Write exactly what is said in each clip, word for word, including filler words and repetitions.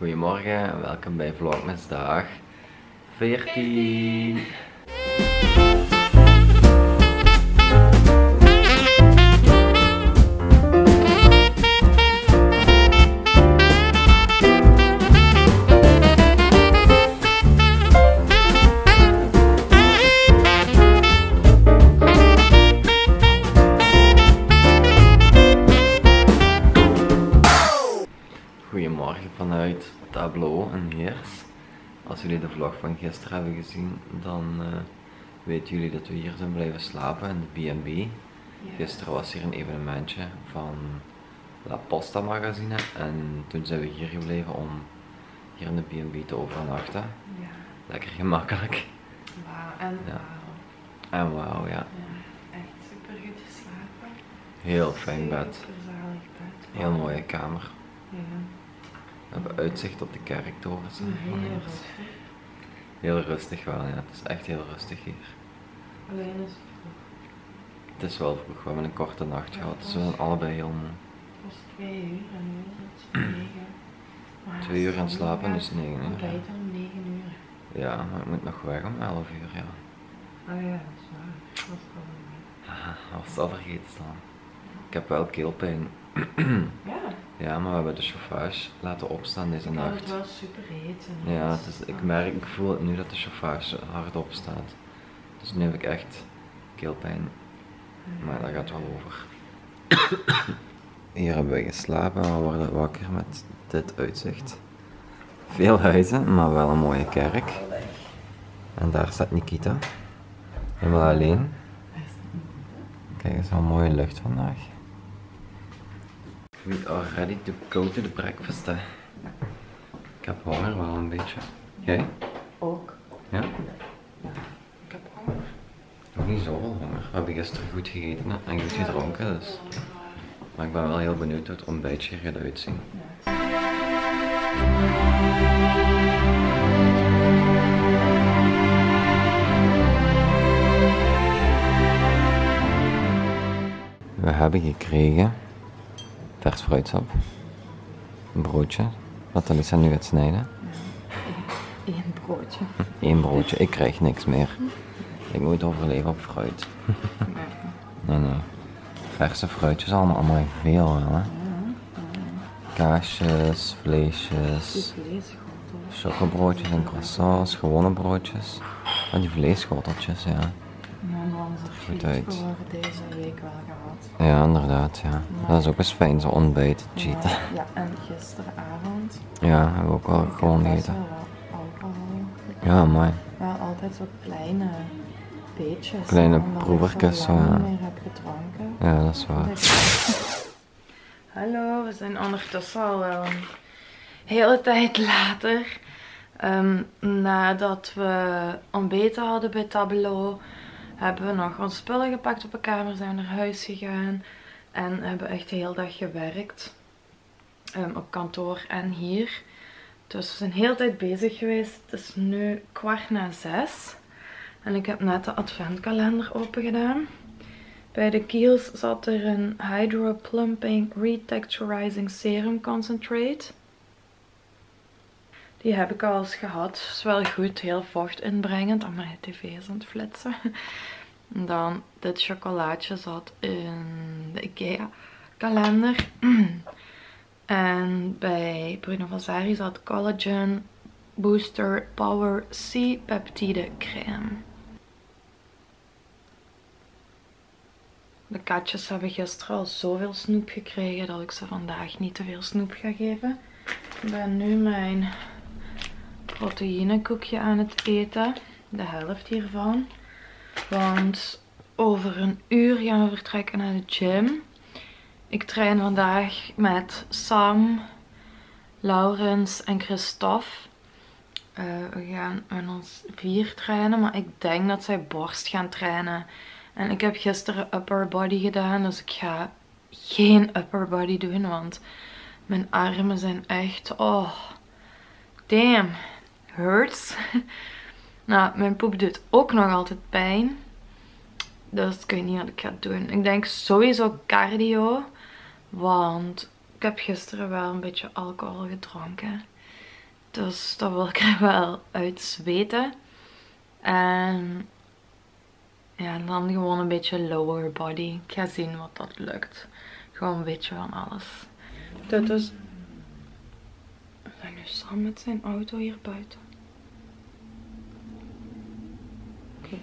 Goedemorgen en welkom bij Vlogmas dag veertien. Goedemorgen vanuit Tableau en Heers. Als jullie de vlog van gisteren hebben gezien, dan uh, weten jullie dat we hier zijn blijven slapen in de B en B. Ja. Gisteren was hier een evenementje van La Posta magazine en toen zijn we hier gebleven om hier in de B en B te overnachten. Ja. Lekker gemakkelijk. Wauw, en ja. wauw. En wauw, ja. ja. Echt super goed geslapen. Heel fijn bed. Zalig bed. Heel mooie kamer. Ja. We hebben uitzicht op de kerktorens. Heel rustig. Heel rustig wel, ja. Het is echt heel rustig hier. Alleen is het vroeg. Het is wel vroeg, we hebben een korte nacht gehad, dus we zijn allebei heel moe. Het was twee uur en nu is het negen. Twee uur aan slapen, dus negen uur. Ontbijt om negen uur. Ja, maar ik moet nog weg om elf uur, ja. Oh ja, dat is waar. Dat was gewoon niet. Haha, dat was al vergeten staan. Ik heb wel keelpijn. Ja. Ja, maar we hebben de chauffage laten opstaan deze ik nacht. Het wel super heet. Ja, het is, ik merk, ik voel het nu dat de chauffage hard opstaat. Dus nu heb ik echt keelpijn. Maar dat gaat wel over. Hier hebben we geslapen en we worden wakker met dit uitzicht. Veel huizen, maar wel een mooie kerk. En daar staat Nikita. Helemaal alleen. Kijk eens, wat mooie lucht vandaag. We are ready to go to the breakfast. Hè. Ik heb honger wel een beetje. Jij? Ook. Ja? Ik heb honger. Nog niet zoveel honger. We hebben gisteren goed gegeten hè, en goed gedronken. Dus. Maar ik ben wel heel benieuwd hoe het ontbijtje er gaat uitzien. We hebben gekregen vers fruitsap, een broodje, wat Alisa nu gaat snijden. Ja, één broodje. Eén broodje, ik krijg niks meer. Ik moet overleven op fruit. Nee, nee. Verse fruitjes, allemaal, allemaal veel wel, hè. Kaasjes, vleesjes, chocobroodjes en croissants, gewone broodjes. Oh, die vleesschoteltjes, ja. Goed uit. Deze week wel gehad. Ja, inderdaad, ja. Dat is ook eens fijn, zo ontbijt, cheaten. Ja, ja, en gisteravond. Ja, hebben we ook wel ik gewoon heb gegeten. Wel alcohol. Ja, mooi. Wel altijd zo kleine beetjes. Kleine omdat proevertjes, ik zo lang ja. niet meer heb gedronken. Ja, dat is waar. Hallo, we zijn ondertussen al wel een hele tijd later. Um, nadat we ontbeten hadden bij Tableau, hebben we nog onze spullen gepakt op de kamer, zijn we naar huis gegaan en hebben echt de hele dag gewerkt. Um, op kantoor en hier. Dus we zijn de hele tijd bezig geweest. Het is nu kwart na zes. En ik heb net de adventkalender open gedaan. Bij de Kiehl's zat er een Hydro Plumping Retexturizing Serum Concentrate. Die heb ik al eens gehad. Is wel goed, heel vocht inbrengend. Oh, mijn tv is aan het flitsen. En dan dit chocolaatje zat in de Ikea kalender. En bij Bruno Vasari zat Collagen Booster Power C Peptide Crème. De katjes hebben gisteren al zoveel snoep gekregen dat ik ze vandaag niet te veel snoep ga geven. Ik ben nu mijn proteïnekoekje aan het eten. De helft hiervan. Want over een uur gaan we vertrekken naar de gym. Ik train vandaag met Sam, Laurens en Christophe. Uh, we gaan met ons vier trainen, maar ik denk dat zij borst gaan trainen. En ik heb gisteren upper body gedaan, dus ik ga geen upper body doen, want mijn armen zijn echt, oh, damn, hurts. Nou, mijn poep doet ook nog altijd pijn. Dus ik weet niet wat ik ga doen. Ik denk sowieso cardio. Want ik heb gisteren wel een beetje alcohol gedronken. Dus dat wil ik er wel uit zweten. En ja, dan gewoon een beetje lower body. Ik ga zien wat dat lukt. Gewoon een beetje van alles. Dit is... We zijn nu Sam met zijn auto hier buiten. Oké.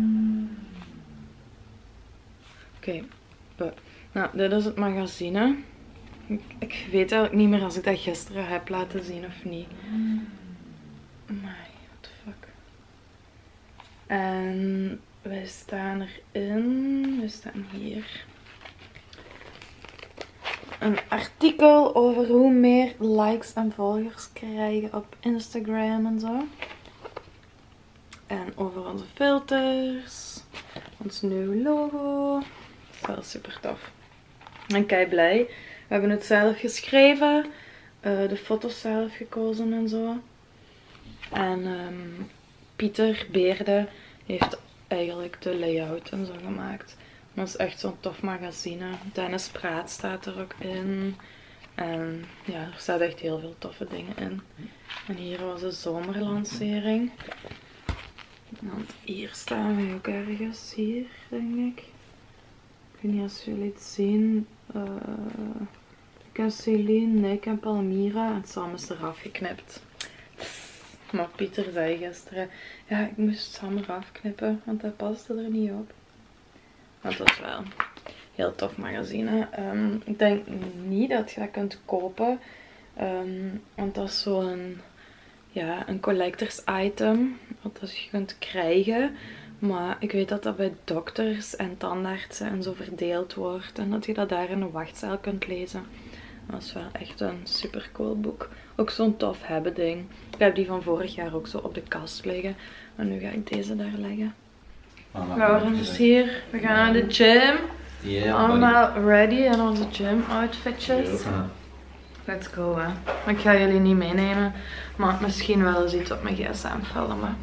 Oké. Okay. Nou, dit is het magazine. Ik, ik weet eigenlijk niet meer als ik dat gisteren heb laten zien of niet. Maar, what the fuck. En wij staan erin. We staan hier. Een artikel over hoe meer likes en volgers krijgen op Instagram en zo. En over onze filters. Ons nieuwe logo. Dat is wel super tof. Ik ben kei blij. We hebben het zelf geschreven. Uh, de foto's zelf gekozen en zo. En um, Pieter Beerde heeft eigenlijk de layout en zo gemaakt. Dat is echt zo'n tof magazine. Dennis Praat staat er ook in. En ja, er staat echt heel veel toffe dingen in. En hier was de zomerlancering. Want hier staan we ook ergens. Hier, denk ik. Ik weet niet als jullie het zien. Uh, ik en Celine, Nick en Palmira. En Sam is eraf geknipt. Maar Pieter zei gisteren, ja, ik moest Sam eraf knippen, want dat paste er niet op. Want dat is wel een heel tof magazine. Um, ik denk niet dat je dat kunt kopen. Um, want dat is zo'n ja, een collectors item. Wat je kunt krijgen. Maar ik weet dat dat bij dokters en tandartsen en zo verdeeld wordt. En dat je dat daar in een wachtzaal kunt lezen. Dat is wel echt een super cool boek. Ook zo'n tof hebben ding. Ik heb die van vorig jaar ook zo op de kast liggen. En nu ga ik deze daar leggen. Lauren is hier. We gaan naar de gym. Yeah, allemaal buddy. Ready in onze gym outfitjes. Yeah. Let's go hè. Maar ik ga jullie niet meenemen. Maar misschien wel eens iets op mijn gsm filmen.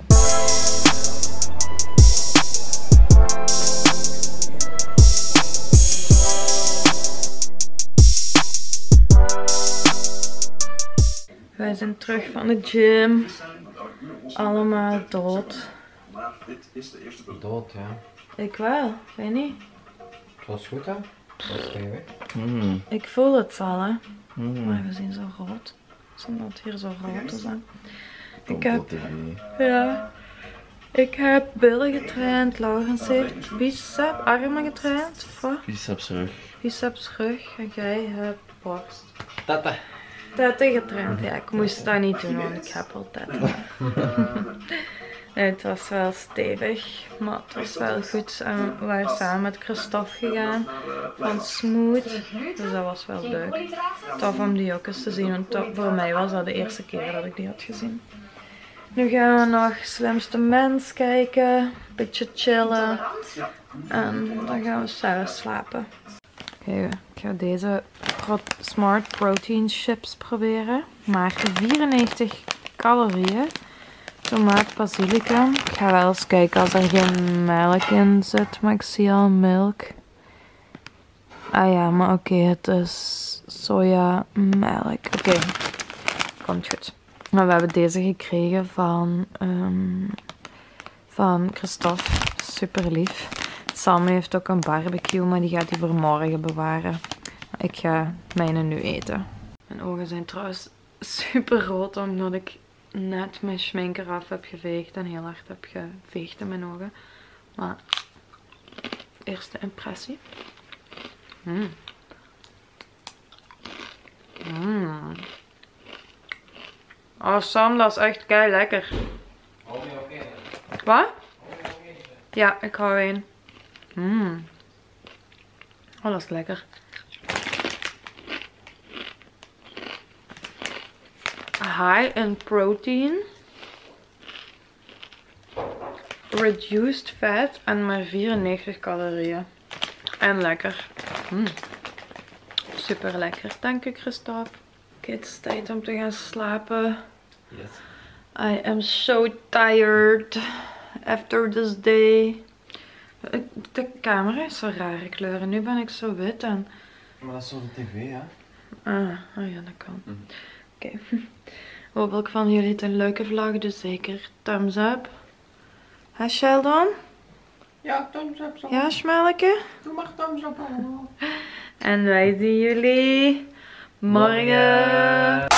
Wij zijn terug van de gym. Allemaal dood. Dood, ja. Ik wel, weet je niet? Het was goed hè? Mm. Ik voel het al hè. Mm. Maar we zien zo rood. Zodat hier zo rood is hè. Ik heb... Ja. Ik heb billen getraind. Laurens heeft bicep, armen getraind. Biceps rug. Biceps rug. En jij hebt borst. Tata. Tetten getraind, ja. Ik moest dat niet doen, want ik heb al tetten. Nee, het was wel stevig, maar het was wel goed. En we waren samen met Christophe gegaan van Smooth. Dus dat was wel leuk. Tof om die ook eens te zien, want voor mij was dat de eerste keer dat ik die had gezien. Nu gaan we nog Slimste Mens kijken, een beetje chillen. En dan gaan we zelf slapen. Oké, ik ga deze Smart Protein Chips proberen. Maar vierennegentig calorieën. Tomaat, basilicum. Ik ga wel eens kijken als er geen melk in zit, maar ik zie al melk. Ah ja, maar oké, okay, het is sojamelk. Oké, okay. Komt goed. Maar we hebben deze gekregen van, um, van Christophe. Super lief. Sam heeft ook een barbecue, maar die gaat hij voor morgen bewaren. Ik ga mijne nu eten. Mijn ogen zijn trouwens super rood, omdat ik net mijn schmink eraf heb geveegd en heel hard heb geveegd in mijn ogen. Maar, eerste impressie. Mm. Mm. Oh Sam, dat is echt kei lekker. Wat? Ja, ik hou een. Mm. Oh, dat is lekker. High in protein. Reduced fat en maar vierennegentig calorieën. En lekker. Mm. Super lekker. Dank u Christophe. Oké, het is tijd om te gaan slapen. Yes. I am so tired after this day. De camera is zo rare kleuren. Nu ben ik zo wit en... Maar dat is zo de tv, hè? Ah, oh ja, dat kan. Mm. Oké. Okay. Hopelijk vonden jullie het een leuke vlog, dus zeker thumbs up. Hè Sheldon? Ja, thumbs up zo. Ja, Smelke? Doe maar thumbs up allemaal. En wij zien jullie morgen. Morgen.